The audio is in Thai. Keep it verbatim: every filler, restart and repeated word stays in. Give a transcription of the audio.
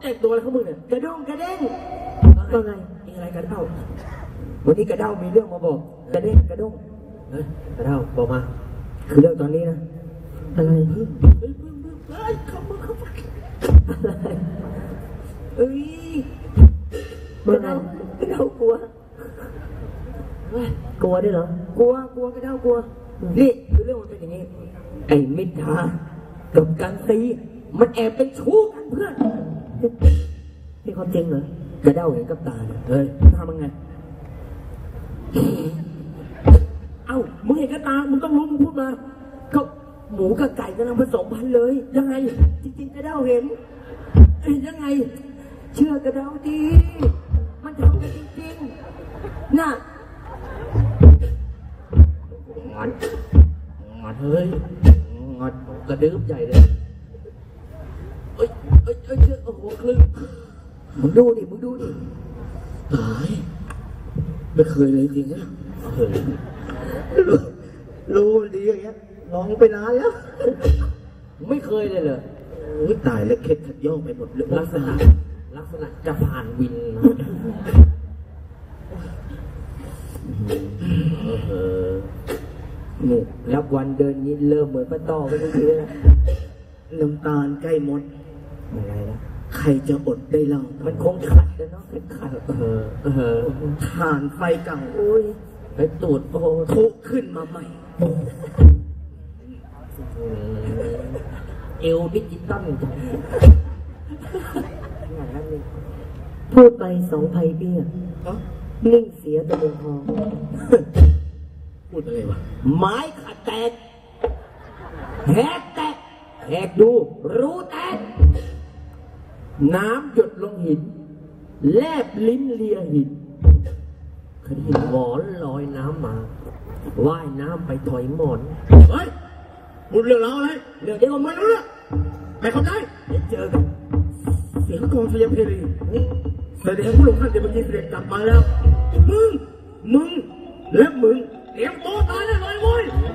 แต่งตัวอะไรเขามึงเนี่ยกระด้งกระเด้งก็ไงมีอะไรกระเด้าวันนี้กระเด้ามีเรื่องมาบอกกระเด้งกระด้งเฮ้ยกระเด้าบอกมาคือเรื่องตอนนี้นะอะไรเฮ้ยเฮ้ยเฮ้ยเขามึงเขาอะไรเอ้ยกระเด้ากระเด้ากลัวกลัวด้วยเหรอกลัวกลัวกระเด้ากลัวนี่คือเรื่องมันเป็นอย่างนี้ไอ้มิตรกับกันซีมันแอบเป็นชู้กันเพื่อนนี่ความจริงเหรอกระเด้าเห็นกับตาเนี่ยเฮ้ยทำยังไงเอ้ามึงเห็นกับตามึงต้องรู้มึงพูดมาก็หมูกับไก่กำลังผสมพันธุ์เลยยังไงจริงๆกระเด้าเห็นยังไงเชื่อกระเด้าดีมันทำกันจริงๆน่ะงอนงอนเฮ้ยงอนกระดื้อใหญ่เลยเอ้ยเอ้ยเอ้ยโอ้โหคลึงมึงดูดิมึงดูดิตายไม่เคยเลยจริงนะเคยรู้ดีอย่างเงี้ยร้องไปนานแล้วไม่เคยเลยเหรออุ้ยตายแล้วเคล็ดขัดย่อไปหมดเลยลักษณะลักษณะจะผ่านวินเออนี่รับวันเดินนี้เริ่มเหมือนป้าต้อไปทุกทีแล้วน้ำตาลใกล้หมดอะไรนะใครจะอดได้เล่ามันคงขัดแล้วเนาะขัดเออเออถ่านไฟเก่าโอ้ยไปตูดโอ้ทุกขึ้นมาใหม่เอวดิจิตอลจังพูดไปสองไพเบี้ยนิ่งเสียตะเมืองทองพูดอะไรวะไม้ขัดแตกแหกแตกแหกดูรู้แตกน้ำหยดลงหินแลบลิ้นเลียหินเคยเห็นหมอนลอยน้ำมาว่ายน้ำไปถอยหมอนเฮ้ยพูดเรื่องเราอะไรเรื่องเดียวกันไม่รู้เรื่องไม่เข้าใจเดี๋ยวเจอกันเสียงกองพยาเพลีแสดงว่าหลวงท่านจะมายิงเสด็จกลับมาแล้วมึงมึงและมึงเตรียมตัวตายแน่นอนเว้ย